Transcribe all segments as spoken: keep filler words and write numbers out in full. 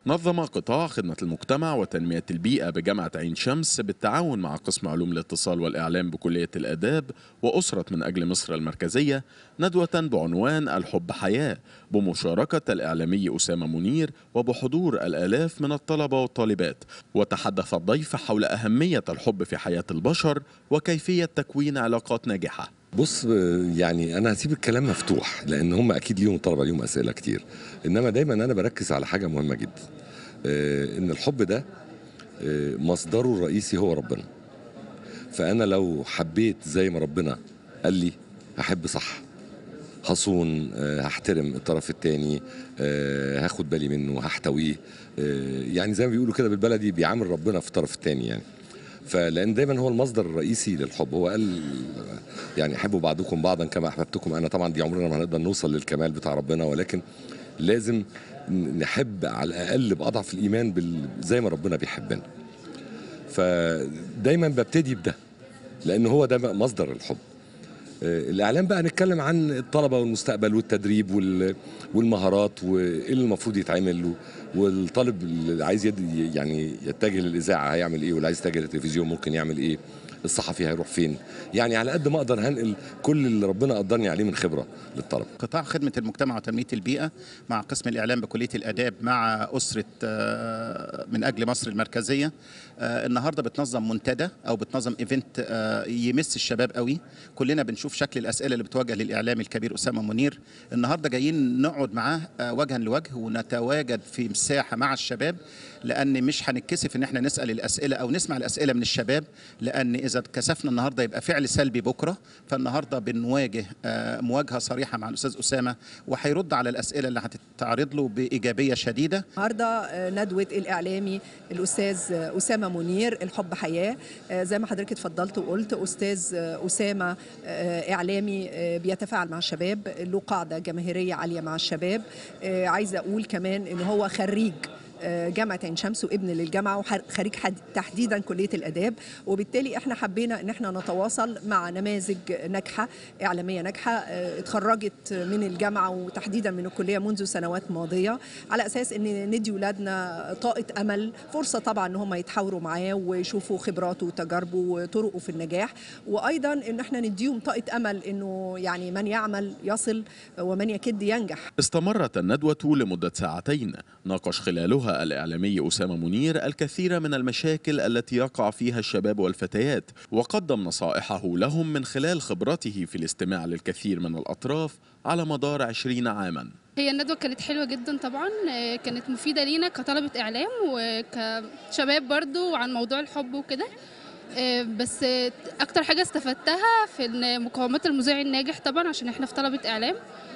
نظم قطاع خدمة المجتمع وتنمية البيئة بجامعة عين شمس بالتعاون مع قسم علوم الاتصال والإعلام بكلية الآداب وأسرة من أجل مصر المركزية ندوة بعنوان الحب حياة بمشاركة الإعلامي أسامة منير وبحضور الآلاف من الطلبة والطالبات. وتحدث الضيف حول أهمية الحب في حياة البشر وكيفية تكوين علاقات ناجحة. بص، يعني انا هسيب الكلام مفتوح لان هم اكيد ليهم طلبه ليهم اسئله كتير، انما دايما انا بركز على حاجه مهمه جدا، ان الحب ده مصدره الرئيسي هو ربنا. فانا لو حبيت زي ما ربنا قال لي هحب صح، هصون، هحترم الطرف الثاني، هاخد بالي منه، هحتويه، يعني زي ما بيقولوا كده بالبلدي بيعامل ربنا في الطرف الثاني يعني. فلان دايما هو المصدر الرئيسي للحب. هو قال يعني احبوا بعضكم بعضا كما احببتكم انا. طبعا دي عمرنا ما هنقدر نوصل للكمال بتاع ربنا، ولكن لازم نحب على الاقل باضعف الايمان زي ما ربنا بيحبنا. فدايما ببتدي بده لان هو ده مصدر الحب. الاعلام بقى نتكلم عن الطلبه والمستقبل والتدريب والمهارات وايه اللي المفروض يتعمل، والطالب اللي عايز يد يعني يتجه للاذاعه هيعمل ايه، واللي عايز يتجه للتلفزيون ممكن يعمل ايه، الصحفي هيروح فين. يعني على قد ما اقدر هنقل كل اللي ربنا قدرني عليه من خبره للطلبه. قطاع خدمه المجتمع وتنميه البيئه مع قسم الاعلام بكليه الاداب مع اسره من اجل مصر المركزيه النهارده بتنظم منتدى او بتنظم ايفنت يمس الشباب قوي. كلنا بنشوف شكل الاسئله اللي بتوجه للاعلامي الكبير اسامه منير. النهارده جايين نقعد معاه وجها لوجه ونتواجد في مساحه مع الشباب، لان مش هنتكسف ان احنا نسال الاسئله او نسمع الاسئله من الشباب، لان اذا اتكسفنا النهارده يبقى فعل سلبي بكره. فالنهارده بنواجه مواجهه صريحه مع الاستاذ اسامه وهيرد على الاسئله اللي هتتعرض له بايجابيه شديده. النهارده ندوه الاعلامي الاستاذ اسامه منير الحب حياه، زي ما حضرتك اتفضلت وقلت استاذ اسامه اعلامي بيتفاعل مع الشباب، له قاعده جماهيريه عاليه مع الشباب. عايزه اقول كمان ان هو خريج جامعة عين شمس وابن للجامعة وخريج تحديدا كلية الآداب، وبالتالي احنا حبينا ان احنا نتواصل مع نماذج ناجحة إعلامية ناجحة اتخرجت من الجامعة وتحديدا من الكلية منذ سنوات ماضية، على أساس ان ندي ولادنا طاقة أمل، فرصة طبعا ان هم يتحاوروا معاه ويشوفوا خبراته وتجاربه وطرقه في النجاح، وأيضا ان احنا نديهم طاقة أمل انه يعني من يعمل يصل ومن يكد ينجح. استمرت الندوة لمدة ساعتين ناقش خلالها الإعلامي أسامة منير الكثير من المشاكل التي يقع فيها الشباب والفتيات، وقدم نصائحه لهم من خلال خبرته في الاستماع للكثير من الأطراف على مدار عشرين عاما. هي الندوة كانت حلوة جدا طبعا، كانت مفيدة لينا كطلبة إعلام وكشباب برضو عن موضوع الحب وكده. بس أكتر حاجة استفدتها في مقومات المذيع الناجح طبعا عشان احنا في طلبة إعلام،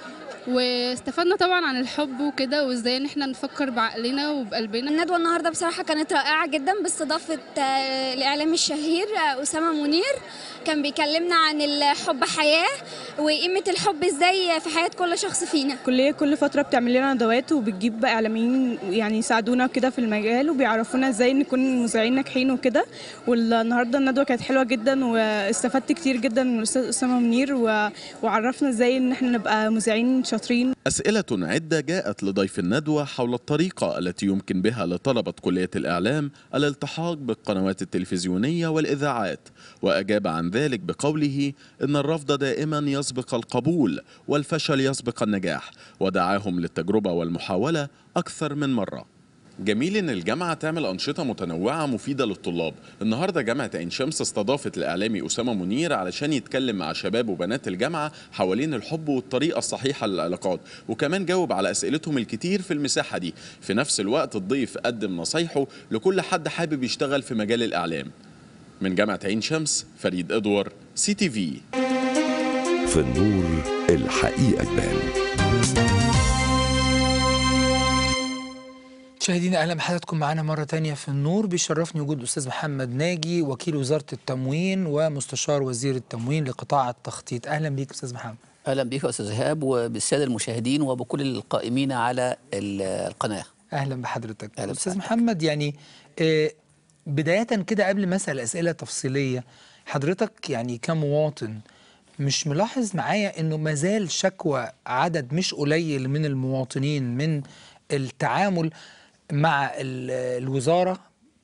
واستفدنا طبعا عن الحب وكده وازاي ان احنا نفكر بعقلنا وبقلبنا. الندوه النهارده بصراحه كانت رائعه جدا باستضافه الاعلامي الشهير اسامه منير، كان بيكلمنا عن الحب حياه وقيمه الحب ازاي في حياه كل شخص فينا. الكليه كل فتره بتعمل لنا ندوات وبتجيب اعلاميين يعني يساعدونا كده في المجال وبيعرفونا ازاي نكون مذيعين ناجحين وكده. والنهارده الندوه كانت حلوه جدا واستفدت كتير جدا من الاستاذ اسامه منير وعرفنا ازاي ان احنا نبقى مذيعين شاطرين. أسئلة عدة جاءت لضيف الندوة حول الطريقة التي يمكن بها لطلبة كلية الإعلام الالتحاق بالقنوات التلفزيونية والإذاعات، وأجاب عن ذلك بقوله إن الرفض دائما يسبق القبول والفشل يسبق النجاح، ودعاهم للتجربة والمحاولة أكثر من مرة. جميل إن الجامعة تعمل أنشطة متنوعة مفيدة للطلاب. النهاردة جامعة عين شمس استضافت الإعلامي أسامة منير علشان يتكلم مع شباب وبنات الجامعة حوالين الحب والطريقة الصحيحة للعلاقات، وكمان جاوب على أسئلتهم الكتير في المساحة دي. في نفس الوقت الضيف قدم نصايحه لكل حد حابب يشتغل في مجال الإعلام. من جامعة عين شمس فريد إدوار، سي تي في. في النور الحقيقة تبان. مشاهدينا اهلا بحضراتكم معانا مره ثانيه في النور. بيشرفني وجود الاستاذ محمد ناجي وكيل وزاره التموين ومستشار وزير التموين لقطاع التخطيط. اهلا بيك استاذ محمد. اهلا بيك يا استاذ ايهاب وبالساده المشاهدين وبكل القائمين على القناه. اهلا بحضرتك. أهلا استاذ محمد، يعني بدايه كده قبل ما اسال اسئله تفصيليه، حضرتك يعني كمواطن مش ملاحظ معايا انه مازال شكوى عدد مش قليل من المواطنين من التعامل مع الوزاره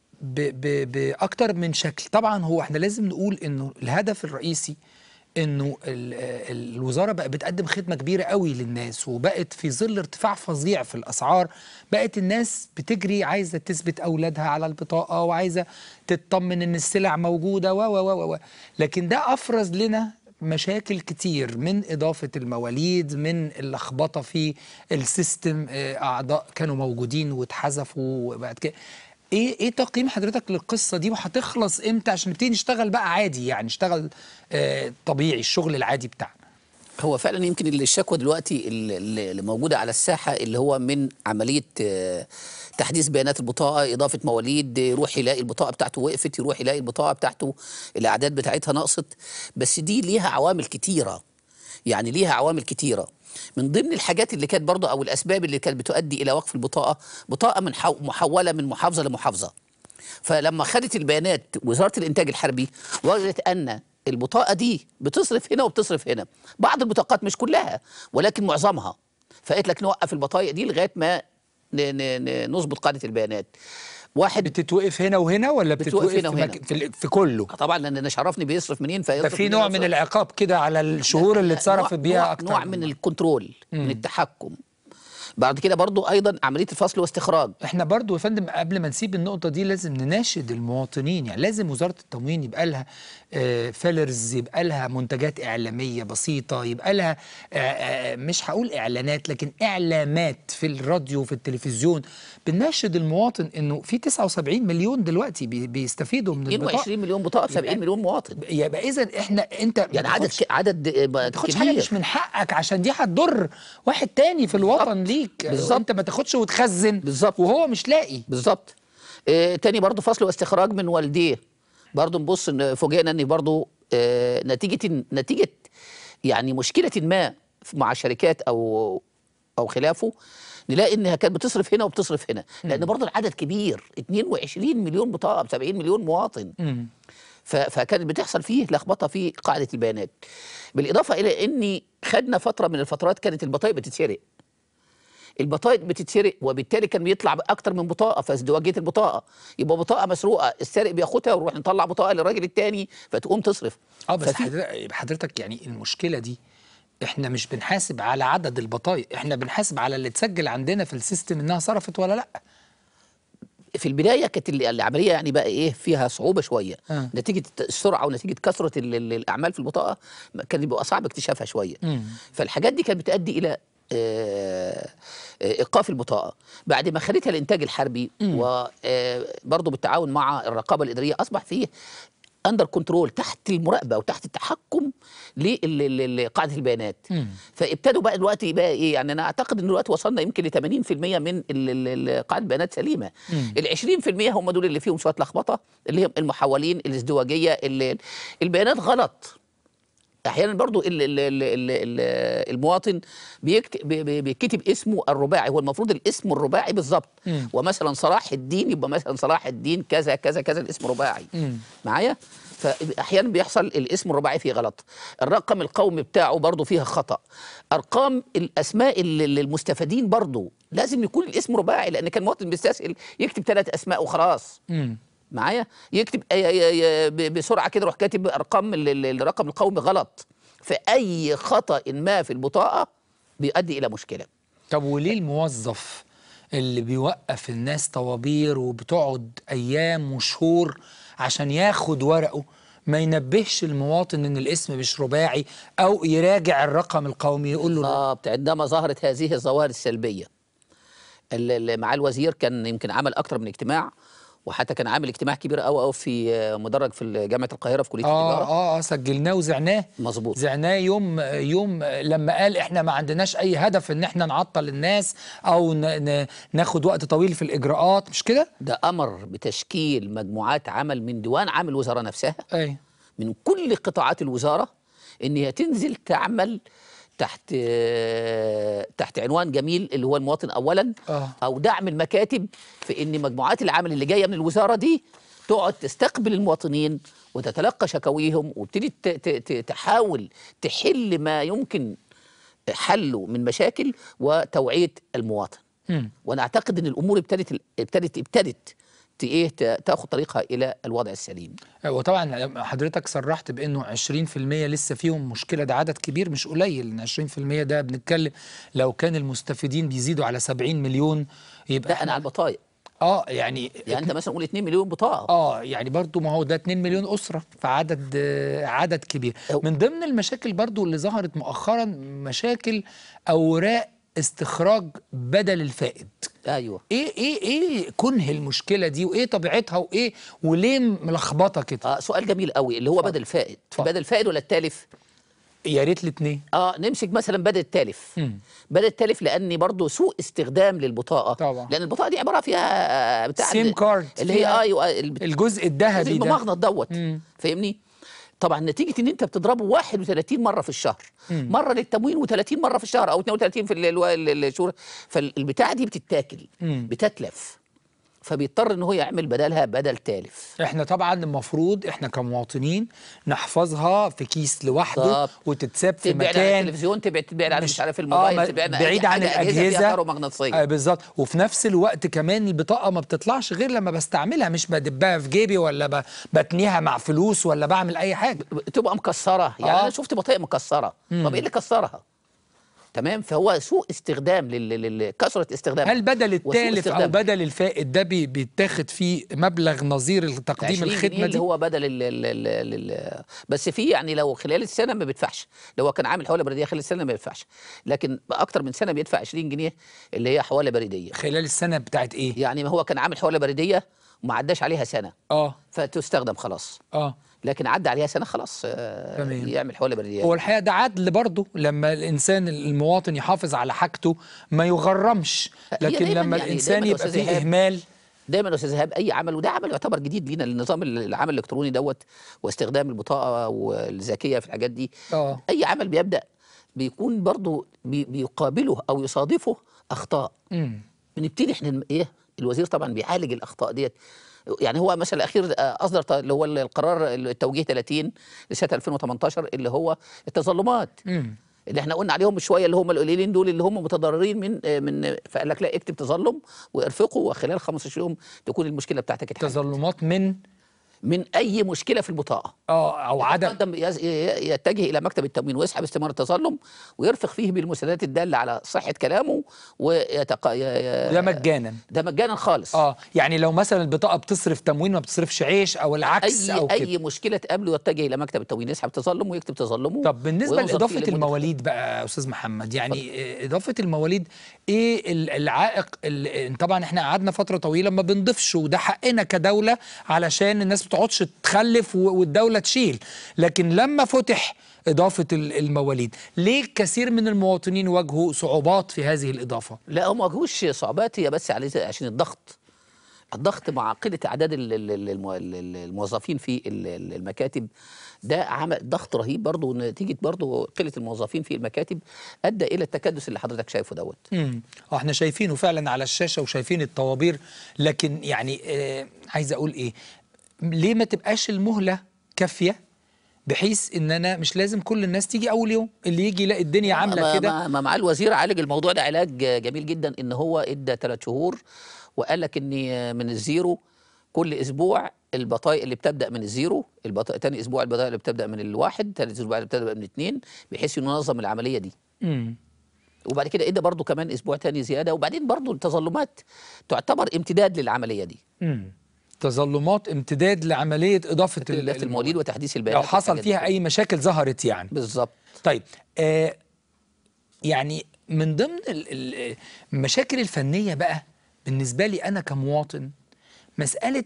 باكتر من شكل. طبعا هو احنا لازم نقول انه الهدف الرئيسي انه الوزاره بقى بتقدم خدمه كبيره قوي للناس، وبقت في ظل ارتفاع فظيع في الاسعار بقت الناس بتجري عايزه تثبت اولادها على البطاقه وعايزه تطمن ان السلع موجوده و و و لكن ده افرز لنا مشاكل كتير، من إضافة المواليد، من اللخبطة في السيستم، أعضاء كانوا موجودين واتحذفوا وبعد كده. ايه ايه تقييم حضرتك للقصه دي، وهتخلص امتى عشان نبتدي نشتغل بقى عادي، يعني نشتغل آه طبيعي الشغل العادي بتاعنا؟ هو فعلا يمكن الشكوى دلوقتي اللي موجوده على الساحه اللي هو من عمليه آه تحديث بيانات البطاقه، اضافه مواليد، يروح يلاقي البطاقه بتاعته وقفت، يروح يلاقي البطاقه بتاعته الاعداد بتاعتها نقصت. بس دي ليها عوامل كتيره، يعني ليها عوامل كتيره. من ضمن الحاجات اللي كانت برضه او الاسباب اللي كانت بتؤدي الى وقف البطاقه، بطاقه من محوله من محافظه لمحافظه. فلما خدت البيانات وزاره الانتاج الحربي وجدت ان البطاقه دي بتصرف هنا وبتصرف هنا، بعض البطاقات مش كلها ولكن معظمها، فقالت لك نوقف البطايق دي لغايه ما نظبط قاعده البيانات. واحد بتتوقف هنا وهنا ولا بتتوقف هنا وهنا؟ في, في كله طبعا، لان انا شرفني بيصرف منين فيصرف. في نوع من العقاب كده على الشهور اللي اتصرفت بيها اكتر، نوع من الكنترول، من التحكم. بعد كده برضو ايضا عمليه الفصل واستخراج. احنا برضو يا فندم قبل ما نسيب النقطه دي لازم نناشد المواطنين، يعني لازم وزاره التموين يبقى لها آه فيلرز، يبقى لها منتجات اعلاميه بسيطه، يبقى لها آه آه مش هقول اعلانات لكن اعلامات في الراديو وفي التلفزيون بنناشد المواطن انه في تسعة وسبعين مليون دلوقتي بي بيستفيدوا من البطاقه، اثنين وعشرين مليون بطاقه ب سبعين مليون مواطن. يبقى اذا احنا انت يعني عدد عدد ما تاخدش حاجه مش من حقك عشان دي هتضر واحد تاني في الوطن ليك. بالظبط، انت ما تاخدش وتخزن بالظبط وهو مش لاقي. بالظبط. آه تاني برضو فصل واستخراج من والديه، برضو نبص فوجئنا ان برضو آه نتيجه نتيجه يعني مشكله ما مع شركات او او خلافه، نلاقي انها كانت بتصرف هنا وبتصرف هنا، لان برضو العدد كبير، اثنين وعشرين مليون بطاقه ب سبعين مليون مواطن. م. فكانت بتحصل فيه لخبطه في قاعده البيانات. بالاضافه الى اني خدنا فتره من الفترات كانت البطايق بتتسرق. البطايق بتتسرق وبالتالي كان بيطلع اكتر من بطاقه، فازدواجيه البطاقه يبقى بطاقه مسروقه، السارق بياخدها ونروح نطلع بطاقه للراجل الثاني فتقوم تصرف. اه بس حضرتك يعني المشكله دي احنا مش بنحاسب على عدد البطايق، احنا بنحاسب على اللي اتسجل عندنا في السيستم انها صرفت ولا لا. في البدايه كانت العمليه يعني بقى ايه فيها صعوبه شويه، آه. نتيجه السرعه ونتيجه كثره الاعمال في البطاقه كان بيبقى صعب اكتشافها شويه. م. فالحاجات دي كانت بتؤدي الى آه ايقاف البطاقه. بعد ما خدتها الانتاج الحربي وبرضه بالتعاون مع الرقابه الاداريه اصبح فيه اندر كنترول، تحت المراقبه وتحت التحكم لقاعده البيانات. مم. فابتدوا بقى دلوقتي بقى ايه، يعني انا اعتقد ان دلوقتي وصلنا يمكن ل ثمانين بالمئة من قاعده البيانات سليمه. ال عشرين بالمئة هم دول اللي فيهم شويه لخبطه، اللي هم المحولين، الازدواجيه، اللي البيانات غلط. احيانا برضو ال ال ال ال المواطن بيكتب بيكتب اسمه الرباعي، هو المفروض الاسم الرباعي بالظبط، ومثلا صلاح الدين يبقى مثلا صلاح الدين كذا كذا كذا الاسم رباعي. مم. معايا؟ فاحيانا بيحصل الاسم الرباعي فيه غلط. الرقم القومي بتاعه برضو فيها خطأ. ارقام الاسماء المستفيدين برضو لازم يكون الاسم رباعي، لان كان المواطن بيستسهل يكتب ثلاث اسماء وخلاص. مم. معايا؟ يكتب بسرعه كده يروح كاتب ارقام الرقم القومي غلط. فاي خطا ما في البطاقه بيؤدي الى مشكله. طب وليه الموظف اللي بيوقف الناس طوابير وبتقعد ايام وشهور عشان ياخد ورقه ما ينبهش المواطن ان الاسم مش رباعي او يراجع الرقم القومي يقول له اه عندما ظهرت هذه الظواهر السلبيه مع الوزير كان يمكن عمل اكتر من اجتماع، وحتى كان عامل اجتماع كبير قوي قوي في مدرج في جامعه القاهره في كليه آه التجاره. اه اه سجلناه وزعناه. مظبوط. زعناه يوم يوم لما قال احنا ما عندناش اي هدف ان احنا نعطل الناس او ناخد وقت طويل في الاجراءات، مش كده؟ ده امر بتشكيل مجموعات عمل من ديوان عام الوزاره نفسها. اي من كل قطاعات الوزاره ان هي تنزل تعمل تحت تحت عنوان جميل اللي هو المواطن اولا. آه. او دعم المكاتب في ان مجموعات العمل اللي جايه من الوزاره دي تقعد تستقبل المواطنين وتتلقى شكاويهم وتبتدي تحاول تحل ما يمكن حله من مشاكل وتوعيه المواطن. مم. وانا اعتقد ان الامور ابتدت ابتدت ابتدت ايه تاخد طريقها الى الوضع السليم. وطبعا حضرتك صرحت بانه عشرين في المية لسه فيهم مشكله، ده عدد كبير مش قليل، ان عشرين في المية ده بنتكلم لو كان المستفيدين بيزيدوا على سبعين مليون يبقى ده انا على البطايق. اه يعني يعني انت مثلا قول اتنين مليون بطاقه. اه يعني برضو ما هو ده اتنين مليون اسره، فعدد آه عدد كبير. من ضمن المشاكل برضو اللي ظهرت مؤخرا مشاكل اوراق استخراج بدل الفائد. ايوه. ايه ايه ايه كنه المشكله دي وايه طبيعتها وايه وليه ملخبطه كده؟ اه سؤال جميل قوي اللي هو بدل الفائد. بدل الفائد ولا التالف؟ يا ريت الاثنين. اه نمسك مثلا بدل التالف. مم. بدل التالف لاني برضو سوء استخدام للبطاقه طبعا، لان البطاقه دي عباره فيها بتاع سيم كارد اللي هي ايوه الجزء الذهبي ده الممغنط دوت. فاهمني؟ طبعا نتيجه ان انت بتضربه واحد وثلاثين مره في الشهر، مم. مره للتموين وثلاثين مره في الشهر او اثنين وثلاثين في الشهور، فالبتاعه دي بتتاكل، مم. بتتلف، فبيضطر ان هو يعمل بدلها بدل تالف. احنا طبعا المفروض احنا كمواطنين نحفظها في كيس لوحده وتتساب في مكان، تبعد عن التلفزيون، تبعد تبعد عن مش عارف الموبايل، آه تبعد بعيد عن الاجهزه الكهرومغناطيسيه. آه بالظبط. وفي نفس الوقت كمان البطاقه ما بتطلعش غير لما بستعملها، مش بدبها في جيبي ولا بتنيها مع فلوس ولا بعمل اي حاجه، تبقى مكسره. يعني آه. انا شفت بطايق مكسره، طب ايه اللي كسرها؟ تمام. فهو سوء استخدام لكثره استخدام. هل بدل التالف او بدل الفائد ده بيتاخد فيه مبلغ نظير تقديم الخدمه دي؟ اللي هو بدل ال ال ال ال ال بس في يعني لو خلال السنه ما بيدفعش، لو هو كان عامل حواله بريديه خلال السنه ما بيدفعش، لكن اكتر من سنه بيدفع عشرين جنيه اللي هي حواله بريديه. خلال السنه بتاعت ايه؟ يعني ما هو كان عامل حواله بريديه وما عداش عليها سنه اه فتستخدم خلاص. اه لكن عدى عليها سنه خلاص آه يعمل حواله بريديه. هو الحقيقه ده عدل برضه لما الانسان المواطن يحافظ على حاجته ما يغرمش، لكن لما يعني الانسان يبقى فيه اهمال. دايما يا استاذ ايهاب اي عمل، وده عمل يعتبر جديد لينا للنظام العمل الالكتروني دوت واستخدام البطاقه والذكيه في الحاجات دي. أوه. اي عمل بيبدا بيكون برضه بي بيقابله او يصادفه اخطاء. امم بنبتدي احنا ايه الوزير طبعا بيعالج الاخطاء ديت. يعني هو مثلا الاخير اصدر اللي هو القرار التوجيه ثلاثين لسنه ألفين وثمانية عشر اللي هو التظلمات. امم اللي احنا قلنا عليهم شويه اللي هم القليلين دول اللي هم متضررين من من فقال لك لا اكتب تظلم وارفقه وخلال خمستاشر يوم تكون المشكله بتاعتك اتحلت. تظلمات من من اي مشكله في البطاقه اه او عدم يتجه الى مكتب التموين ويسحب استماره التظلم ويرفق فيه بالمساندات الداله على صحه كلامه ويتق... ده مجانا، ده مجانا خالص. اه يعني لو مثلا البطاقه بتصرف تموين ما بتصرفش عيش او العكس أي او اي كده. مشكله تقابله يتجه الى مكتب التموين يسحب تظلم ويكتب تظلمه. طب بالنسبه لاضافه المواليد بقى يا استاذ محمد، يعني طب. اضافه المواليد ايه العائق اللي طبعا احنا قعدنا فتره طويله ما بنضيفش، وده حقنا كدوله علشان الناس ما تقعدش تخلف والدوله تشيل، لكن لما فتح إضافة المواليد ليه كثير من المواطنين واجهوا صعوبات في هذه الإضافة؟ لا هم ما واجهوش صعوبات، هي بس عشان الضغط الضغط مع قلة أعداد الموظفين في المكاتب، ده عمل ضغط رهيب برضه، نتيجة برضه قلة الموظفين في المكاتب أدى إلى التكدس اللي حضرتك شايفه دوت. امم احنا شايفينه فعلا على الشاشة وشايفين الطوابير، لكن يعني آه عايز أقول إيه؟ ليه ما تبقاش المهلة كافية بحيث ان انا مش لازم كل الناس تيجي اول يوم، اللي يجي يلاقي الدنيا عامله كده. ما مع الوزير عالج الموضوع ده علاج جميل جدا، ان هو ادى ثلاث شهور وقال لك ان من الزيرو كل اسبوع البطايق اللي بتبدا من الزيرو، البطايق ثاني اسبوع البطايق اللي بتبدا من الواحد، ثالث اسبوع اللي بتبدا من الاثنين، بحيث ينظم العمليه دي. امم وبعد كده ادى برضه كمان اسبوع ثاني زياده، وبعدين برضه التظلمات تعتبر امتداد للعمليه دي. امم تظلمات امتداد لعمليه اضافه المواليد وتحديث البيانات لو حصل فيها اي مشاكل ظهرت يعني. بالظبط. طيب آه يعني من ضمن المشاكل الفنيه بقى بالنسبه لي انا كمواطن مساله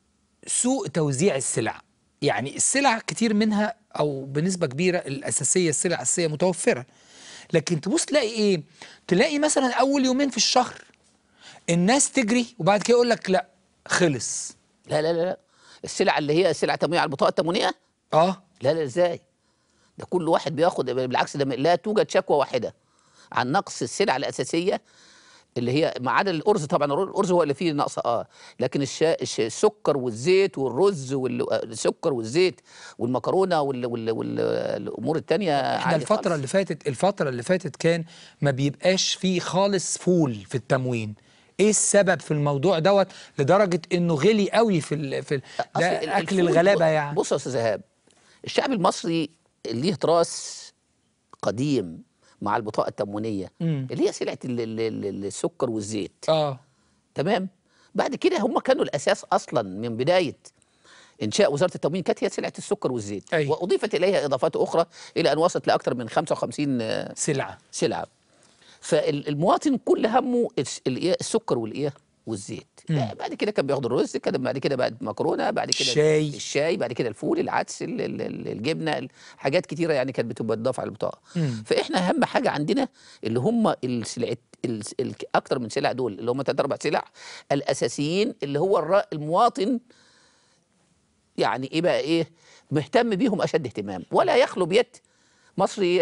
سوء توزيع السلع. يعني السلع كتير منها او بنسبه كبيره الاساسيه السلع الاساسيه متوفره، لكن تبص تلاقي ايه؟ تلاقي مثلا اول يومين في الشهر الناس تجري وبعد كده يقول لك لا خلص. لا لا لا السلع اللي هي السلع التموينيه على البطاقه التموينيه اه لا لا ازاي؟ ده كل واحد بياخد، بالعكس ده لا توجد شكوى واحده عن نقص السلع الاساسيه اللي هي ما عدا الارز طبعا، الارز هو اللي فيه نقص اه لكن الشا... السكر والزيت والرز والسكر والزيت والمكرونه وال... وال... والامور الثانيه. احنا الفتره خالص. اللي فاتت الفتره اللي فاتت كان ما بيبقاش فيه خالص فول في التموين. ايه السبب في الموضوع دوت لدرجه انه غلي قوي في ال... في ال... ده اكل الغلابه يعني؟ بص يا استاذ ايهاب، الشعب المصري ليه تراث قديم مع البطاقه التموينيه مم. اللي هي سلعه السكر والزيت. اه تمام. بعد كده هم كانوا الاساس اصلا من بدايه انشاء وزاره التموين كانت هي سلعه السكر والزيت. أي. واضيفت اليها اضافات اخرى الى ان وصلت لاكثر من خمسة وخمسين سلعه سلعه. فالمواطن كل همه السكر والايه والزيت. بعد كده كان بياخد الرز، كان بعد كده بعد مكرونه، بعد كده الشاي الشاي بعد كده الفول، العدس، الجبنه، حاجات كتيره يعني كانت بتبقى تضاف على البطاقه. مم. فاحنا اهم حاجه عندنا اللي هم السلعه اكتر من سلع دول اللي هم ثلاث اربع سلع الاساسيين اللي هو المواطن يعني ايه بقى ايه مهتم بيهم اشد اهتمام، ولا يخلو بيد مصري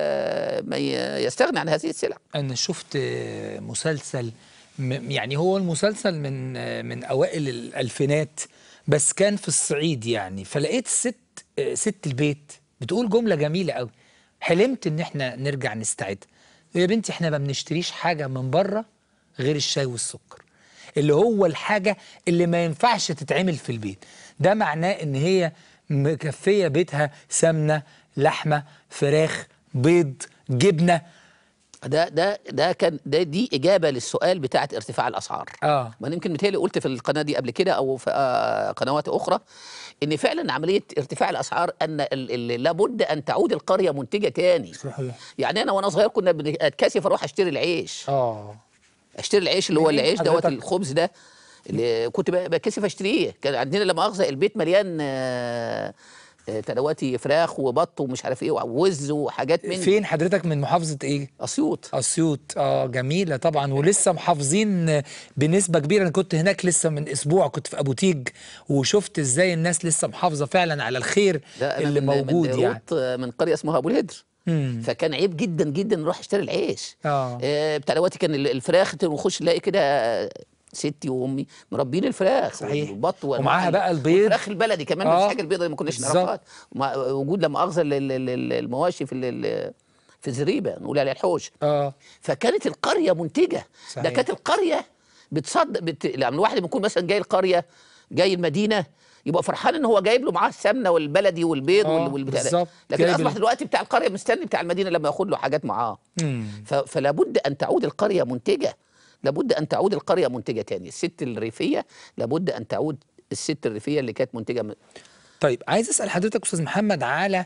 ما يستغني عن هذه السلع. انا شفت مسلسل يعني هو المسلسل من من اوائل الالفينات بس كان في الصعيد يعني، فلقيت الست ست البيت بتقول جمله جميله قوي، حلمت ان احنا نرجع نستعيد. يا بنتي احنا ما بنشتريش حاجه من بره غير الشاي والسكر اللي هو الحاجه اللي ما ينفعش تتعمل في البيت. ده معناه ان هي مكفيه بيتها سمنه، لحمه، فراخ، بيض، جبنه. ده ده ده كان ده دي اجابه للسؤال بتاعه ارتفاع الاسعار. اه ما يمكن متهيألي قلت في القناه دي قبل كده او في آه قنوات اخرى ان فعلا عمليه ارتفاع الاسعار ان لابد ان تعود القريه منتجه تاني. صحيح. يعني انا وانا صغير كنا بنتكاسف اروح اشتري العيش. اه اشتري العيش اللي هو العيش دوت الخبز ده اللي كنت بتكاسف اشتريه. كان عندنا لما اخذ البيت مليان آه تلواتي فراخ وبط ومش عارف ايه ووز وحاجات من. فين حضرتك من محافظه ايه؟ اسيوط. اسيوط اه جميله طبعا ولسه محافظين بنسبه كبيره. انا كنت هناك لسه من اسبوع، كنت في ابو تيج وشفت ازاي الناس لسه محافظه فعلا على الخير اللي من موجود من يعني. من قريه اسمها ابو الهدر. مم. فكان عيب جدا جدا نروح اشتري العيش. اه آه بتاع دلوقتي كان الفراخ نخش نلاقي كده ستي وامي مربين الفراخ. صحيح. والبط ومعاها بقى البيض والفراخ البلدي كمان. آه. مش حاجه البيضه ما كناش نعرفها. وجود لما اخذ المواشي في في الزريبه نقول عليها الحوش. اه فكانت القريه منتجه. صحيح. ده كانت القريه بتصدق بت... لما الواحد بيكون مثلا جاي القريه جاي المدينه يبقى فرحان ان هو جايب له معاه السمنه والبلدي والبيض آه. والبتاع ده. لكن اصبح دلوقتي بتاع القريه مستني بتاع المدينه لما ياخد له حاجات معاه. ف... فلا بد ان تعود القريه منتجه. لابد ان تعود القريه منتجه تاني. الست الريفيه لابد ان تعود الست الريفيه اللي كانت منتجه من... طيب عايز اسال حضرتك استاذ محمد على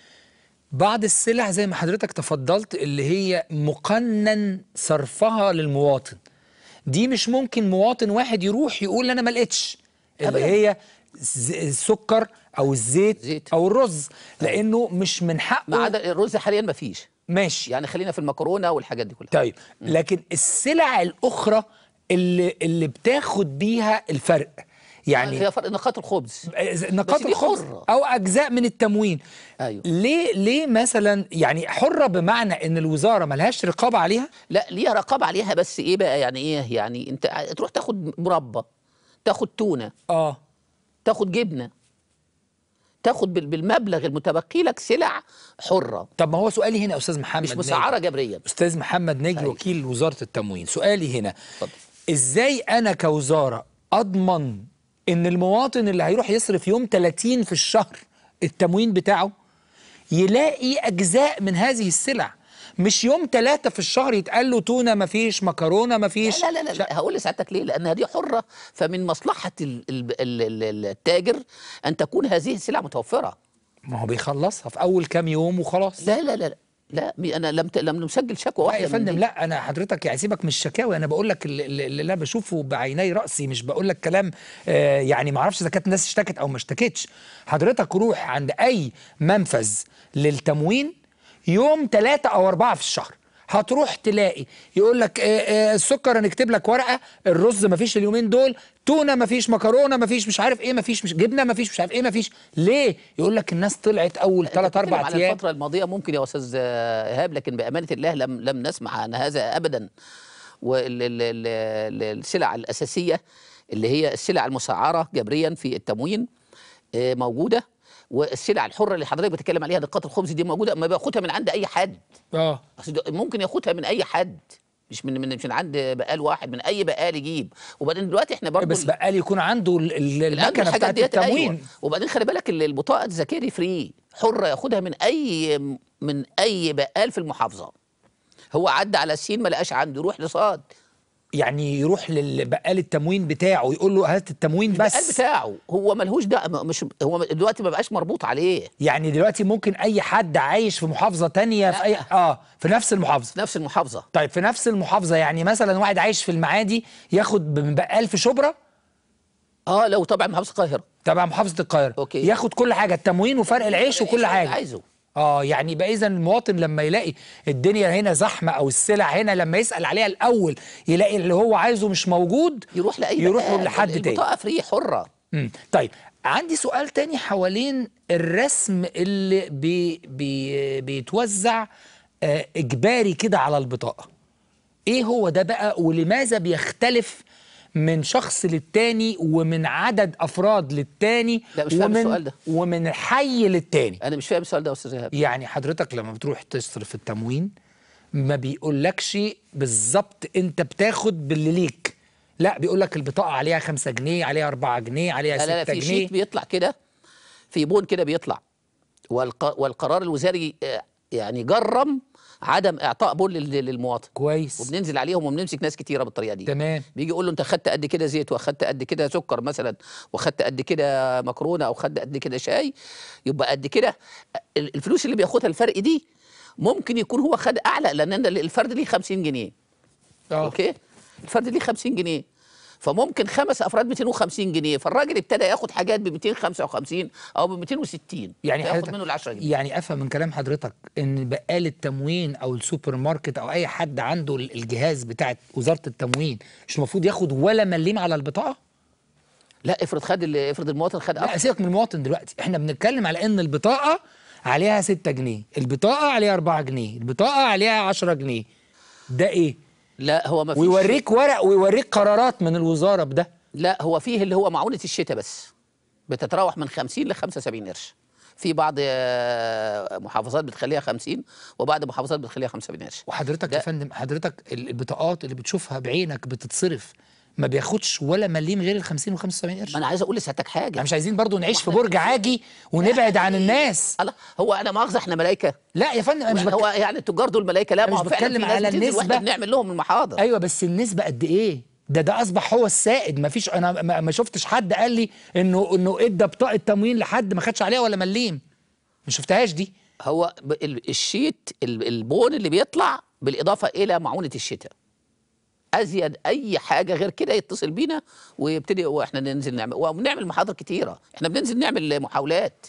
بعض السلع زي ما حضرتك تفضلت اللي هي مقنن صرفها للمواطن. دي مش ممكن مواطن واحد يروح يقول انا ما لقيتش اللي هي السكر او الزيت زيت. او الرز لانه مش من حقه. ما عدا الرز حاليا ما فيش. ماشي يعني خلينا في المكرونه والحاجات دي كلها. طيب م. لكن السلع الاخرى اللي اللي بتاخد بيها الفرق يعني هي فرق نقاط الخبز. نقاط الخبز او اجزاء من التموين. ايوه. ليه ليه مثلا يعني حره بمعنى ان الوزاره ملهاش رقابه عليها؟ لا ليها رقابه عليها بس ايه بقى يعني ايه يعني انت تروح تاخد مربى، تاخد تونه، اه تاخد جبنه، تاخد بالمبلغ المتبقي لك سلع حره. طب ما هو سؤالي هنا يا استاذ محمد مش مسعره جبريا. استاذ محمد ناجي أيوة. وكيل وزاره التموين، سؤالي هنا طب. ازاي انا كوزاره اضمن ان المواطن اللي هيروح يصرف يوم ثلاثين في الشهر التموين بتاعه يلاقي اجزاء من هذه السلع، مش يوم ثلاثة في الشهر يتقال له تونه مفيش، مكرونه مفيش. لا لا لا, لا. هقول لسعادتك ليه؟ لانها دي حره، فمن مصلحه التاجر ان تكون هذه السلع متوفره. ما هو بيخلصها في اول كام يوم وخلاص. لا لا لا لا لا انا لم لم نسجل شكوى واحده. لا يا فندم لا انا حضرتك يعني سيبك من الشكاوي، انا بقول لك اللي, اللي انا بشوفه بعيني راسي، مش بقول لك كلام آه يعني ما اعرفش اذا كانت الناس اشتكت او ما اشتكتش. حضرتك روح عند اي منفذ للتموين يوم ثلاثة او أربعة في الشهر هتروح تلاقي يقول لك آه آه السكر هنكتب لك ورقه، الرز ما فيش اليومين دول، تونه ما فيش، مكرونه ما فيش، مش عارف ايه ما فيش، مش جبنه ما فيش، مش عارف ايه ما فيش. ليه؟ يقول لك الناس طلعت اول ثلاث اربع ايام. على الفتره الماضيه ممكن يا استاذ ايهاب، لكن بامانه الله لم لم نسمع عن هذا ابدا. والسلع الاساسيه اللي هي السلع المسعره جبريا في التموين موجوده، والسلع الحره اللي حضرتك بتتكلم عليها نقاط الخبز دي موجوده، ما بياخدها من عند اي حد. اه ممكن ياخدها من اي حد، مش من من مش من عند بقال واحد، من اي بقال يجيب. وبعدين دلوقتي احنا برضه بس بقال يكون عنده المكنه بتاعت التموين. أيوة. وبعدين خلي بالك البطاقه الذكيه دي فري، حره ياخدها من اي من اي بقال في المحافظه. هو عدى على السين ما لقاش عنده، يروح لصاد، يعني يروح للبقال التموين بتاعه يقول له هات التموين بس. البقال بتاعه هو ملهوش ده، مش هو دلوقتي ما بقاش مربوط عليه. يعني دلوقتي ممكن اي حد عايش في محافظه تانية في اي اه في نفس المحافظه في نفس المحافظه طيب في نفس المحافظه، يعني مثلا واحد عايش في المعادي ياخد من بقال في شبرا. اه لو تبع محافظه القاهره. تبع محافظه القاهره أوكي. ياخد كل حاجه، التموين وفرق العيش وكل حاجه عايزه. اه يعني يبقى اذا المواطن لما يلاقي الدنيا هنا زحمه او السلع هنا لما يسال عليها الاول يلاقي اللي هو عايزه مش موجود، يروح لاي يروح لحد تاني. البطاقه فري حره. امم طيب عندي سؤال تاني حوالين الرسم اللي بي بي بيتوزع آه اجباري كده على البطاقه. ايه هو ده بقى، ولماذا بيختلف من شخص للتاني ومن عدد افراد للتاني؟ لا مش فاهم ومن السؤال ده. ومن الحي للتاني. انا مش فاهم السؤال ده يا استاذ ايهاب. يعني حضرتك لما بتروح تصرف التموين ما بيقولكش بالظبط انت بتاخد باللي ليك، لا بيقول لك البطاقه عليها خمسة جنيه، عليها أربعة جنيه، عليها ستة جنيه. لا لا في شيت بيطلع كده، في بون كده بيطلع، والق... والقرار الوزاري يعني جرم عدم اعطاء بون للمواطن. كويس. وبننزل عليهم وبنمسك ناس كتيره بالطريقه دي. تمام. بيجي يقول له انت خدت قد كده زيت، واخدت قد كده سكر مثلا، واخدت قد كده مكرونه، او خدت قد كده شاي، يبقى قد كده الفلوس اللي بياخدها الفرق دي ممكن يكون هو خد اعلى، لان الفرد ليه خمسين جنيه. اه اوكي، الفرد ليه خمسين جنيه، فممكن خمس افراد مئتين وخمسين جنيه، فالراجل ابتدى ياخد حاجات ب مئتين وخمسة وخمسين او ب مئتين وستين، يعني ياخد منه ال عشرة جنيه. يعني افهم من كلام حضرتك ان بقال التموين او السوبر ماركت او اي حد عنده الجهاز بتاع وزاره التموين مش المفروض ياخد ولا مليم على البطاقه؟ لا افرض خد افرض المواطن خد لا سيبك من المواطن دلوقتي، احنا بنتكلم على ان البطاقه عليها ستة جنيه، البطاقه عليها أربعة جنيه، البطاقه عليها عشرة جنيه. ده ايه؟ لا هو ما فيش، ويوريك ورق ويوريك قرارات من الوزاره بده. لا هو فيه اللي هو معونه الشتاء بس بتتراوح من خمسين ل خمسة وسبعين قرش، في بعض محافظات بتخليها خمسين وبعض محافظات بتخليها خمسة وسبعين قرش. وحضرتك يا فندم حضرتك البطاقات اللي بتشوفها بعينك بتتصرف ما بياخدش ولا مليم غير ال خمسين و خمسة وسبعين قرش. ما انا عايز اقول لسيادتك حاجه، احنا مش عايزين برضو نعيش في برج عاجي ونبعد عن الناس. الله، هو انا مؤاخذه احنا ملائكه؟ لا يا فندم انا مش بك... هو يعني التجار دول ملائكه؟ لا، ما هو مش بتكلم على النسبه، بنعمل لهم المحاضر. ايوه بس النسبه قد ايه؟ ده ده اصبح هو السائد، ما فيش، انا ما, ما شفتش حد قال لي انه انه ادى بطاقه تموين لحد ما خدش عليها ولا مليم، ما شفتهاش دي. هو الشيت البون اللي بيطلع بالاضافه الى معونه الشتاء، ازيد اي حاجه غير كده يتصل بينا ويبتدي واحنا ننزل نعمل ونعمل محاضر كتيره، احنا بننزل نعمل محاولات.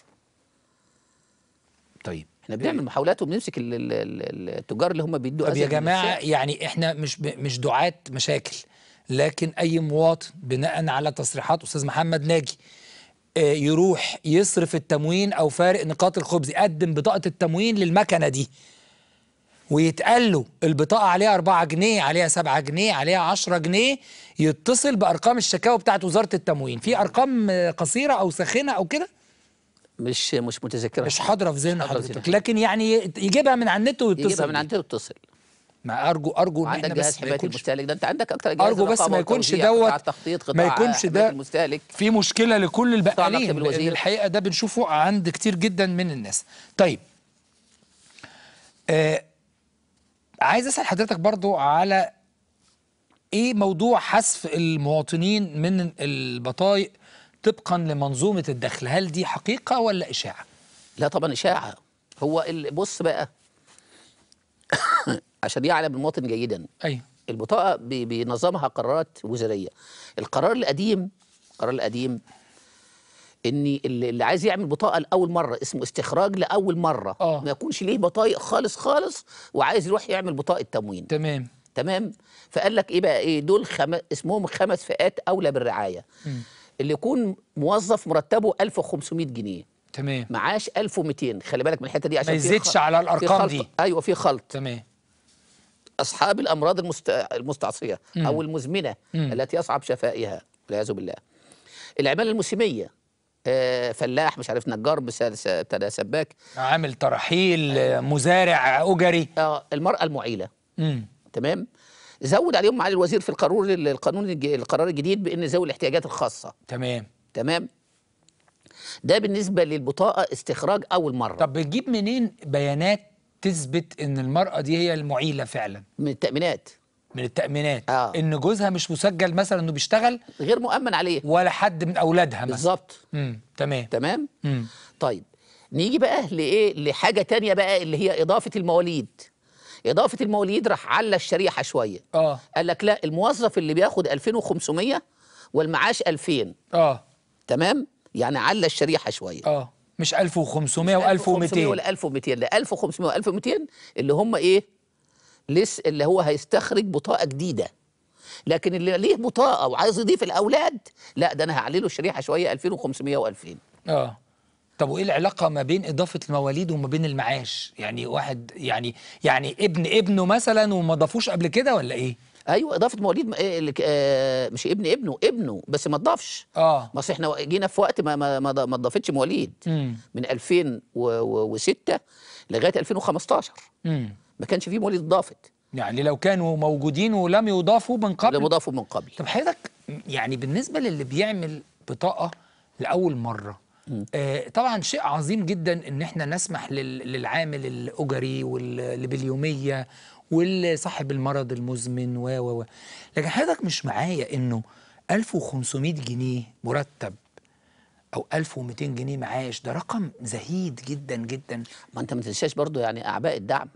طيب احنا بنعمل محاولات وبنمسك التجار اللي هم بيدوا. طب يا جماعه يعني احنا مش مش دعاة مشاكل، لكن اي مواطن بناء على تصريحات استاذ محمد ناجي يروح يصرف التموين او فارق نقاط الخبز، يقدم بطاقه التموين للمكنه دي ويتقال له البطاقه عليها أربعة جنيه، عليها سبعة جنيه، عليها عشرة جنيه، يتصل بارقام الشكاوى بتاعت وزاره التموين. في ارقام قصيره او ساخنه او كده؟ مش مش متذكرها، مش حاضره في ذهن حضرتك، لكن يعني يجيبها من على النت ويتصل، يجيبها من على النت ويتصل. ما ارجو ارجو ان احنا بس ما يكونش المستهلك ده، انت عندك اكتر جهاز، ارجو بس ما يكونش دوت، ما يكونش ده المستهلك في مشكله لكل البقالين، لان الحقيقه ده بنشوفه عند كتير جدا من الناس. طيب آه عايز اسال حضرتك برضو على ايه موضوع حذف المواطنين من البطايق طبقا لمنظومه الدخل، هل دي حقيقه ولا اشاعه؟ لا طبعا اشاعه. هو بص بقى عشان يعلم المواطن جيدا، ايوه البطاقه بنظامها قرارات وزاريه. القرار القديم القرار القديم ان اللي عايز يعمل بطاقه لاول مره اسمه استخراج لاول مره، أوه. ما يكونش ليه بطايق خالص خالص وعايز يروح يعمل بطاقه تموين. تمام تمام. فقال لك ايه بقى، ايه دول خم... اسمهم خمس فئات اولى بالرعايه. م. اللي يكون موظف مرتبه ألف وخمسمائة جنيه، تمام، معاش ألف ومئتين، خلي بالك من الحته دي عشان ما يزيدش على الارقام دي. ايوه في خلط. تمام. اصحاب الامراض المست... المستعصيه مم. او المزمنه مم. التي يصعب شفائها والعياذ بالله. العماله الموسميه، آه، فلاح مش عارف نجار بس- س- ابتدى سباك. عامل ترحيل، آه، مزارع، اجري. اه المراه المعيله. مم. تمام. زود عليهم معالي الوزير في القانون القانون الج- القرار الجديد بان ذوي الاحتياجات الخاصه. تمام. تمام. ده بالنسبه للبطاقه استخراج اول مره. طب بتجيب منين بيانات تثبت ان المرأة دي هي المعيلة فعلا؟ من التامينات. من التأمينات. آه. ان جوزها مش مسجل مثلا انه بيشتغل، غير مؤمن عليه، ولا حد من اولادها مثلا. بالظبط. امم تمام. تمام. امم طيب نيجي بقى لايه، لحاجه تانية بقى اللي هي اضافه المواليد. اضافه المواليد راح على الشريحه شويه. اه قال لك لا، الموظف اللي بياخد ألفين وخمسمية والمعاش ألفين. اه تمام. يعني على الشريحه شويه. اه مش ألف وخمسمية ألف وخمسمية و1200 ولا ألف ومئتين، لا ألف وخمسمية وألف ومئتين اللي هم ايه، لسه اللي هو هيستخرج بطاقه جديده. لكن اللي ليه بطاقه وعايز يضيف الاولاد، لا ده انا هعلي له الشريحه شويه ألفين وخمسمية وألفين. اه طب وايه العلاقة ما بين إضافة المواليد وما بين المعاش؟ يعني واحد يعني يعني ابن ابنه مثلا وما ضافوش قبل كده ولا ايه؟ ايوه اضافه مواليد، إيه اللي ك- آه مش ابن ابنه، ابنه بس ما تضافش. اه ما اصل احنا جينا في وقت ما ما ما ض- ما ضافتش مواليد. امم من ألفين وستة لغايه ألفين وخمستاشر امم ما كانش فيه مواليد ضافت. يعني لو كانوا موجودين ولم يضافوا من قبل. اللي مضافوا من قبل. طب حضرتك يعني بالنسبة للي بيعمل بطاقة لأول مرة، آه طبعا شيء عظيم جدا ان احنا نسمح لل- للعامل الأجري واللي باليومية واللي صاحب المرض المزمن و و و لكن حضرتك مش معايا انه ألف وخمسمية جنيه مرتب او ألف ومئتين جنيه معاش، ده رقم زهيد جدا جدا. ما انت ما تنساش برضو يعني اعباء الدعم.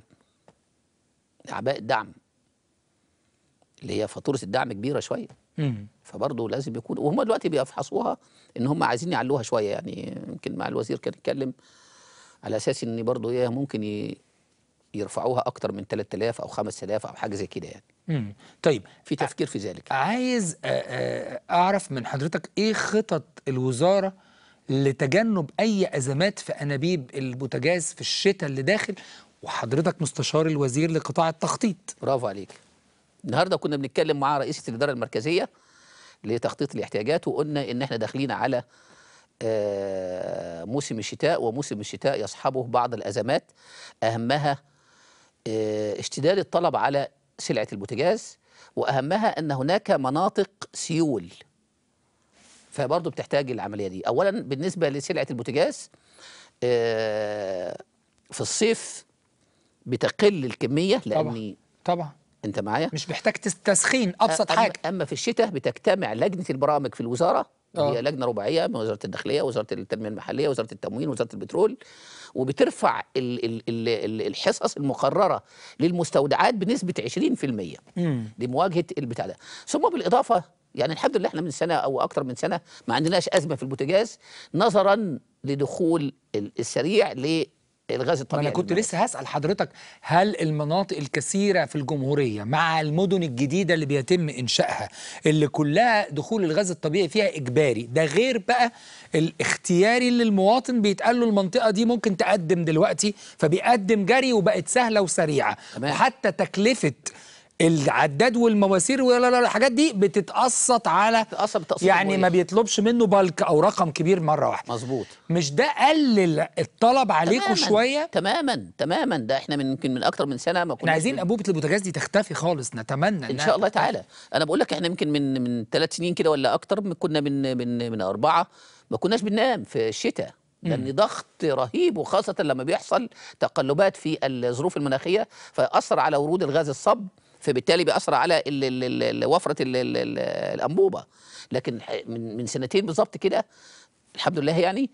اعباء الدعم اللي هي فاتوره الدعم كبيره شويه. امم فبرضه لازم يكون، وهم دلوقتي بيفحصوها ان هم عايزين يعلوها شويه. يعني يمكن مع الوزير كان يتكلم على اساس ان برضه ايه ممكن ي- يرفعوها اكتر من ثلاثة آلاف او خمسة آلاف او حاجه زي كده يعني. امم طيب في تفكير في ذلك. عايز آه، آه، اعرف من حضرتك ايه خطط الوزاره لتجنب اي ازمات في انابيب البوتاجاز في الشتاء اللي داخل، وحضرتك مستشار الوزير لقطاع التخطيط. برافو عليك. النهارده كنا بنتكلم مع رئيسه الاداره المركزيه لتخطيط الاحتياجات، وقلنا ان احنا داخلين على آه، موسم الشتاء، وموسم الشتاء يصحبه بعض الازمات، اهمها آه، اشتداد الطلب على سلعه البوتاجاز، واهمها ان هناك مناطق سيول. فبرضه بتحتاج العمليه دي. اولا بالنسبه لسلعه البوتاجاز، آه، في الصيف بتقل الكميه لاني طبعا طبعا انت معايا مش محتاج تس- تسخين ابسط أما- حاجه. اما في الشتاء بتجتمع لجنه البرامج في الوزاره، آه. هي لجنه رباعيه من وزاره الداخليه، وزاره التنميه المحليه، وزاره التموين، وزاره البترول، وبترفع ال ال ال ال الحصص المقرره للمستودعات بنسبه عشرين في المية امم لمواجهه البتاع ده. ثم بالاضافه يعني الحمد لله احنا من سنه او اكتر من سنه ما عندناش ازمه في البوتاجاز، نظرا لدخول ال- السريع للغاز الطبيعي. انا كنت للمنازل. لسه هسال حضرتك، هل المناطق الكثيره في الجمهوريه مع المدن الجديده اللي بيتم انشائها اللي كلها دخول الغاز الطبيعي فيها اجباري، ده غير بقى الاختياري اللي المواطن بيتقال له المنطقه دي ممكن تقدم دلوقتي فبيقدم جري وبقت سهله وسريعه، تمام. وحتى تكلفه العداد والمواسير ولا لا الحاجات دي بتتقسط على بتتقسط بتقسيط يعني مريح. ما بيطلبش منه بالك او رقم كبير مره واحده. مظبوط. مش ده قلل الطلب عليكم تماماً، شويه؟ تماما تماما. ده احنا من يمكن من اكتر من سنه ما احنا كنا عايزين انبوبه البوتاجاز دي تختفي خالص، نتمنى ان شاء الله تعالى. انا بقول لك احنا يمكن من من ثلاث سنين كده ولا اكتر، من- كنا من من من اربعه ما كناش بننام في الشتاء، لان ضغط رهيب، وخاصه لما بيحصل تقلبات في الظروف المناخيه فيأثر على ورود الغاز الصب، فبالتالي بيأثر على ال ال ال وفره ال ال ال الانبوبه. لكن ح- من من سنتين بالظبط كده الحمد لله يعني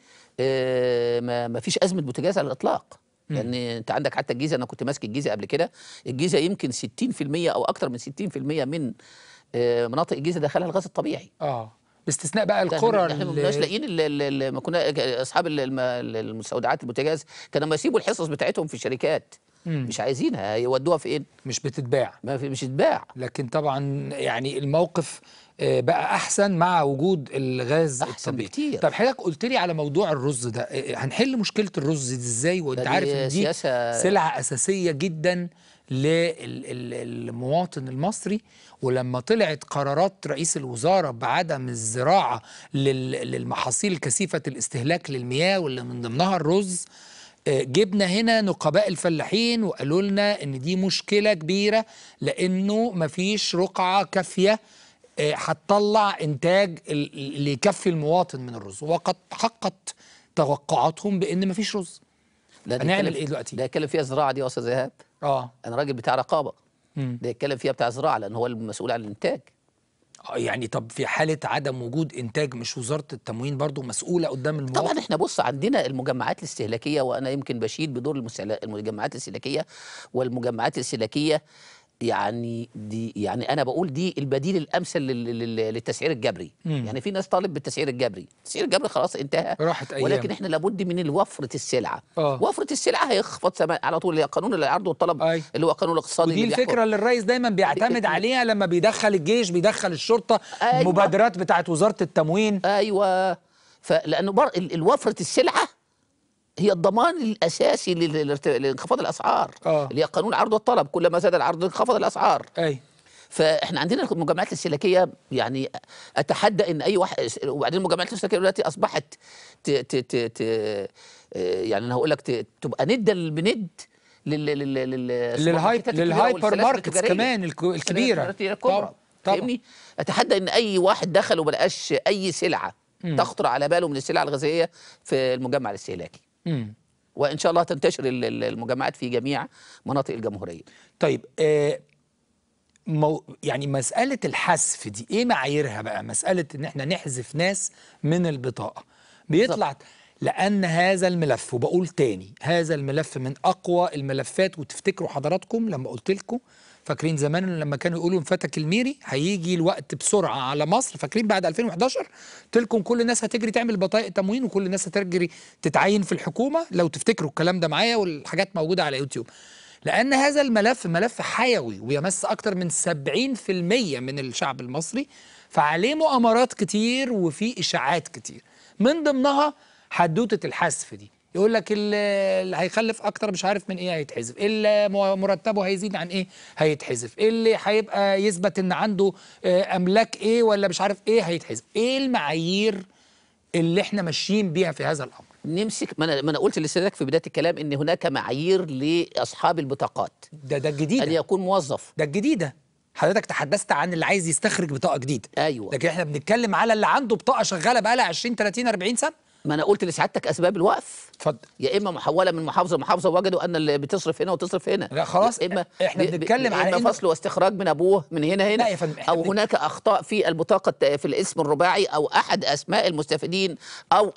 آه، ما ما فيش ازمه بوتاجاز على الاطلاق. لان انت عندك حتى الجيزه، انا كنت ماسك الجيزه قبل كده، الجيزه يمكن ستين في المية او اكتر من ستين في المية من آه، مناطق الجيزه دخلها الغاز الطبيعي. اه باستثناء بقى القرى احنا ما اللي- كناش لاقيين ال- ال- ال- ما كنا اصحاب ال- الم- المستودعات البوتاجاز كانوا ما يسيبوا الحصص بتاعتهم في الشركات، مم. مش عايزينها، هيودوها فين؟ مش بتتباع. ما في، مش تتباع. لكن طبعا يعني الموقف آه، بقى احسن مع وجود الغاز أحسن الطبيعي. بكتير. طب حضرتك قلت لي على موضوع الرز ده، آه، هنحل مشكله الرز دي ازاي وانت ده دي عارف ان دي سياسة- سلعه اساسيه جدا للمواطن المصري. ولما طلعت قرارات رئيس الوزارة بعدم الزراعة للمحاصيل كثيفة الاستهلاك للمياه واللي من ضمنها الرز، جبنا هنا نقباء الفلاحين وقالوا لنا ان دي مشكلة كبيرة لانه مفيش رقعة كافية هتطلع انتاج اللي يكفي المواطن من الرز، وقد حققت توقعاتهم بان مفيش رز. هنعمل ايه دلوقتي؟ ده يتكلم فيها زراعة دي يا استاذ ايهاب. اه انا راجل بتاع رقابة. مم. ده يتكلم فيها بتاع زراعة لان هو المسؤول عن الانتاج. يعني طب في حالة عدم وجود إنتاج مش وزارة التموين برضو مسؤولة قدام المواطن؟ طبعا احنا بص عندنا المجمعات الاستهلاكية، وأنا يمكن بشيد بدور المجمعات الاستهلاكية، والمجمعات الاستهلاكية يعني دي يعني أنا بقول دي البديل الأمثل للتسعير الجبري. مم. يعني في ناس طالب بالتسعير الجبري، التسعير الجبري خلاص انتهى، راحت أيام. ولكن احنا لابد من وفرة السلعة. أوه. وفرة السلعة هيخفض سما على طول، قانون العرض والطلب. أي. اللي هو قانون الاقتصادي. ودي الفكرة اللي الرئيس دايما بيعتمد عليها لما بيدخل الجيش، بيدخل الشرطة. أيوة. المبادرات بتاعت وزارة التموين. ايوه، فلانه بر... الوفرة السلعة هي الضمان الاساسي لانخفاض الاسعار. أوه. اللي هي قانون العرض والطلب، كلما زاد العرض انخفض الاسعار. اي فاحنا عندنا المجمعات الاستهلاكيه، يعني اتحدى ان اي واحد، وبعدين المجمعات الاستهلاكيه دلوقتي اصبحت ت ت ت ت يعني انا هقول لك تبقى ند بند للهايبر للهايبر ماركتس كمان الكبيره طبعا. فاهمني؟ اتحدى ان اي واحد دخل وما لقاش اي سلعه م. تخطر على باله من السلع الغذائيه في المجمع الاستهلاكي. م. وان شاء الله تنتشر المجمعات في جميع مناطق الجمهوريه. طيب آه مو يعني مسألة الحذف دي ايه معاييرها بقى؟ مسألة ان احنا نحذف ناس من البطاقة بيطلع بالضبط. لأن هذا الملف، وبقول تاني هذا الملف من أقوى الملفات. وتفتكروا حضراتكم لما قلت لكم، فاكرين زمان لما كانوا يقولوا انفتك الميري هيجي الوقت بسرعة على مصر، فاكرين بعد ألفين وحداشر قلت لكم كل الناس هتجري تعمل بطايق تموين وكل الناس هتجري تتعين في الحكومة، لو تفتكروا الكلام ده معايا والحاجات موجودة على يوتيوب. لأن هذا الملف ملف حيوي ويمس أكتر من سبعين في المية من الشعب المصري، فعليه مؤامرات كتير وفي إشاعات كتير، من ضمنها حدوتة الحذف دي. يقول لك اللي هيخلف أكتر مش عارف من إيه هيتحذف، اللي مرتبه هيزيد عن إيه هيتحذف، اللي هيبقى يثبت إن عنده أملاك إيه ولا مش عارف إيه هيتحذف. إيه المعايير اللي إحنا ماشيين بيها في هذا الأمر؟ نمسك، ما انا ما انا قلت لسيادتك في بدايه الكلام ان هناك معايير لاصحاب البطاقات. ده ده الجديد، ان يكون موظف. ده الجديده. حضرتك تحدثت عن اللي عايز يستخرج بطاقه جديده. ايوه، لكن احنا بنتكلم على اللي عنده بطاقه شغاله بقى لها عشرين تلاتين أربعين سنه. ما انا قلت لسعادتك اسباب الوقف. اتفضل. يا اما محوله من محافظه لمحافظه وجدوا ان اللي بتصرف هنا وتصرف هنا. لا خلاص، اما احنا بنتكلم على اما فصل واستخراج من ابوه من هنا هنا. لا يا فندم، او هناك اخطاء في البطاقه في الاسم الرباعي او احد اسماء المستفيدين او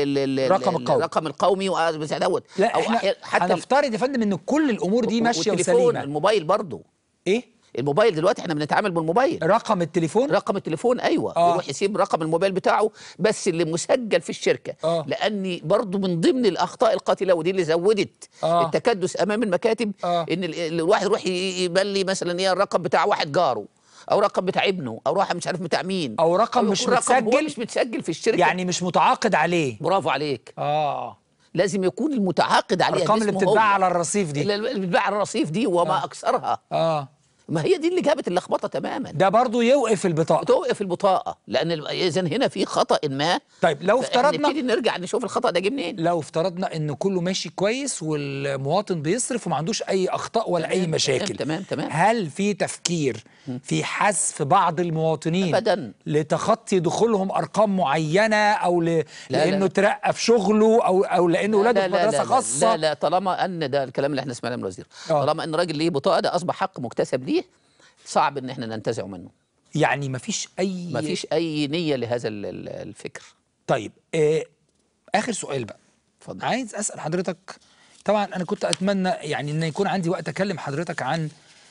الرقم القومي الرقم القومي دوت. لا او احنا حتى هنفترض يا فندم ان كل الامور دي ماشيه وسليمه. الموبايل برضه ايه؟ الموبايل دلوقتي احنا بنتعامل بالموبايل. رقم التليفون؟ رقم التليفون ايوه. آه. يروح يسيب رقم الموبايل بتاعه بس اللي مسجل في الشركه. آه. لاني برضو من ضمن الاخطاء القاتله ودي اللي زودت آه. التكدس امام المكاتب. آه. ان الواحد يروح يبلي مثلا ايه الرقم بتاع واحد جاره او رقم بتاع ابنه او رقم مش عارف بتاع مين، او رقم أو مش رقم متسجل هو مش متسجل في الشركه، يعني مش متعاقد عليه. برافو عليك. اه لازم يكون المتعاقد عليها. الارقام اللي بتتباع على الرصيف دي، اللي بتتباع على الرصيف دي وما آه. اكثرها. اه ما هي دي اللي جابت اللخبطه تماما. ده برضو يوقف البطاقه. توقف البطاقه لان اذا هنا في خطا ما. طيب لو افترضنا نبتدي نرجع نشوف الخطا ده جه منين. لو افترضنا ان كله ماشي كويس والمواطن بيصرف وما عندوش اي اخطاء ولا تمام اي مشاكل. تمام تمام. هل في تفكير في حذف بعض المواطنين ابدا لتخطي دخولهم ارقام معينه او ل... لا لانه ترقى في شغله او او لانه اولاده في مدرسه خاصه؟ لا لا طالما ان ده الكلام اللي احنا سمعناه من الوزير. أوه. طالما ان راجل ليه بطاقه ده اصبح حق مكتسب ليه، صعب ان احنا ننتزعه منه. يعني مفيش اي مفيش اي نيه لهذا الفكر. طيب آه اخر سؤال بقى. اتفضل. عايز اسال حضرتك، طبعا انا كنت اتمنى يعني ان يكون عندي وقت اكلم حضرتك عن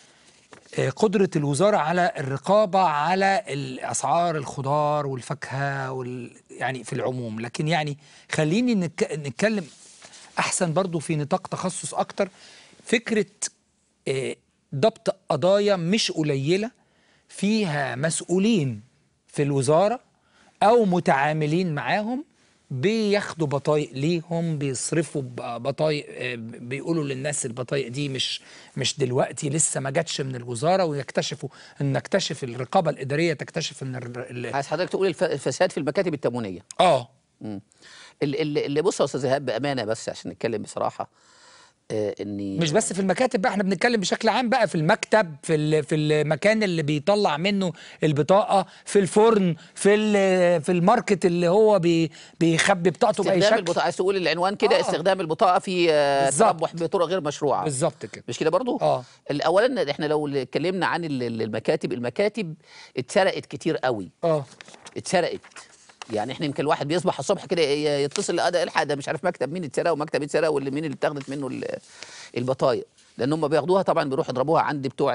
آه قدره الوزاره على الرقابه على اسعار الخضار والفاكهه وال يعني في العموم، لكن يعني خليني نك... نتكلم احسن برضو في نطاق تخصص اكتر. فكره آه ضبط قضايا مش قليلة فيها مسؤولين في الوزارة أو متعاملين معاهم بياخدوا بطايق ليهم، بيصرفوا بطايق، بيقولوا للناس البطايق دي مش مش دلوقتي لسه ما جاتش من الوزاره، ويكتشفوا ان نكتشف الرقابه الاداريه تكتشف ان ال... عايز حضرتك تقول الفساد في المكاتب التموينيه. اه امم اللي, اللي بص يا استاذ ايهاب بامانه، بس عشان نتكلم بصراحه، آه اني مش بس في المكاتب بقى، احنا بنتكلم بشكل عام بقى، في المكتب، في في المكان اللي بيطلع منه البطاقه، في الفرن، في في الماركت اللي هو بي بيخبي بطاقته باي شكل. استخدام البطاقه، عايز تقول العنوان كده، آه. استخدام البطاقه في آه تربح بطرق غير مشروعه. بالظبط كده، مش كده برضو؟ اه اولا احنا لو اتكلمنا عن المكاتب، المكاتب اتسرقت كتير قوي. اه اتسرقت، يعني احنا يمكن الواحد بيصبح الصبح كده يتصل، اه ده الحق ده مش عارف مكتب مين اتسرق ومكتب اتسرق، واللي مين اللي اتاخدت منه البطايق، لان هم بياخدوها طبعا بيروحوا يضربوها عند بتوع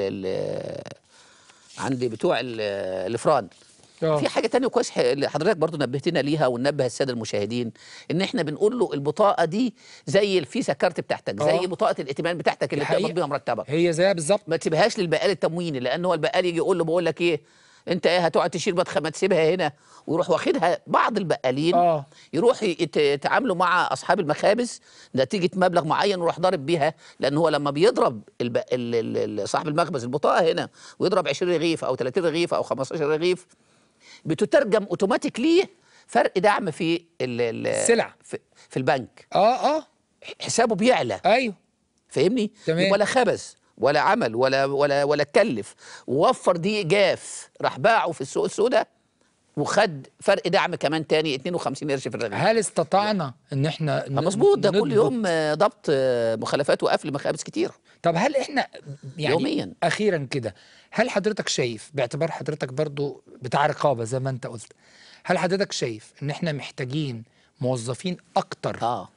ال عند بتوع الفران. أوه. في حاجه ثانيه كويس حضرتك برضو نبهتنا ليها، وننبه الساده المشاهدين، ان احنا بنقول له البطاقه دي زي الفيزا كارت بتاعتك، زي أوه. بطاقه الائتمان بتاعتك اللي بتقبض بيها مرتبك، هي زيها بالظبط. ما تسيبهاش للبقال التمويني، لان هو البقال يجي يقول له بقول لك ايه، انت ايه هتقعد تشيل بطخه، ما تسيبها هنا، ويروح واخدها. بعض البقالين اه يروح يتعاملوا مع اصحاب المخابز نتيجه مبلغ معين، ويروح ضارب بيها، لان هو لما بيضرب الب... ال... ال... صاحب المخبز البطاقه هنا ويضرب عشرين رغيف او ثلاثين رغيف او خمستاشر رغيف، بتترجم اوتوماتيك ليه فرق دعم في ال... ال... السلع في... في البنك. اه اه حسابه بيعلى. ايوه فاهمني؟ تمام. ولا خبز ولا عمل ولا ولا ولا اتكلف، ووفر دقيق جاف، راح باعه في السوق السوداء وخد فرق دعم كمان تاني اتنين وخمسين قرش في الرغيف. هل استطعنا ان احنا مظبوط؟ ده كل يوم ضبط مخالفات وقفل مخابز كتير. طب هل احنا يعني يوميا اخيرا كده، هل حضرتك شايف، باعتبار حضرتك برضو بتاع رقابه زي ما انت قلت، هل حضرتك شايف ان احنا محتاجين موظفين اكتر اه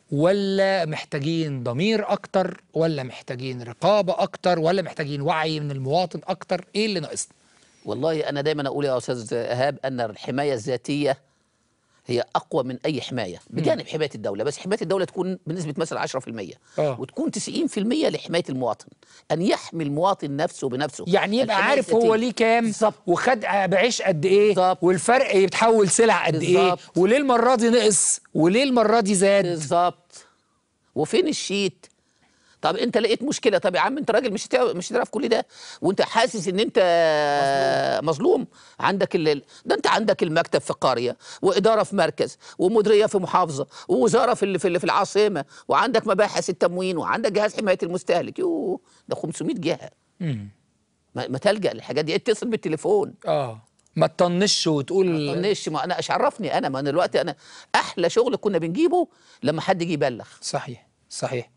ولا محتاجين ضمير اكتر ولا محتاجين رقابه اكتر ولا محتاجين وعي من المواطن اكتر؟ ايه اللي ناقصنا؟ والله انا دايما اقول يا استاذ ايهاب ان الحمايه الذاتيه هي اقوى من اي حمايه، بجانب حمايه الدوله، بس حمايه الدوله تكون بنسبه مثلا عشرة في المية أوه. وتكون تسعين في المية لحمايه المواطن، ان يحمي المواطن نفسه بنفسه، يعني يبقى عارف هو ليه كام وخد بعيش قد ايه بالزبط. والفرق يتحول سلع قد ايه، وليه المره دي نقص وليه المره دي زاد بالظبط، وفين الشيت. طب انت لقيت مشكله، طب يا عم انت راجل مش مش تعرف كل ده، وانت حاسس ان انت مظلوم, مظلوم. عندك ال... ده انت عندك المكتب في قريه، واداره في مركز، ومديريه في محافظه، ووزاره في ال... في, في العاصمه، وعندك مباحث التموين، وعندك جهاز حمايه المستهلك. يوه ده خمسمية جهه. امم ما... ما تلجأ للحاجات دي، اتصل بالتليفون. اه ما تطنش وتقول ما تطنش. ما انا ايش عرفني انا، ما انا دلوقتي انا احلى شغل كنا بنجيبه لما حد يجي يبلغ. صحيح صحيح،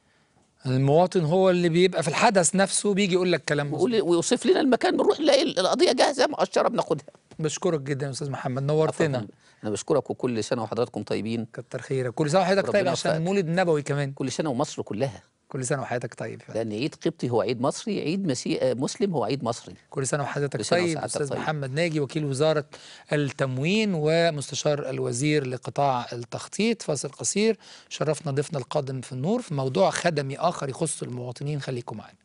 المواطن هو اللي بيبقى في الحدث نفسه بيجي يقول لك كلام مظبوط ويوصف لنا المكان، بنروح نلاقي القضيه جاهزه مقشره بناخدها. بشكرك جدا يا استاذ محمد، نورتنا. انا بشكرك، وكل سنه وحضراتكم طيبين. كتر خيرك، كل سنه وحضرتك طيب عشان المولد النبوي كمان. كل سنه ومصر كلها. كل سنه وحضرتك طيب. لان عيد قبطي هو عيد مصري، عيد مسيح مسلم هو عيد مصري. كل سنه وحضرتك طيب. استاذ طيب. محمد ناجي وكيل وزاره التموين ومستشار الوزير لقطاع التخطيط. فاصل قصير، شرفنا ضيفنا القادم في النور في موضوع خدمي اخر يخص المواطنين، خليكم معنا.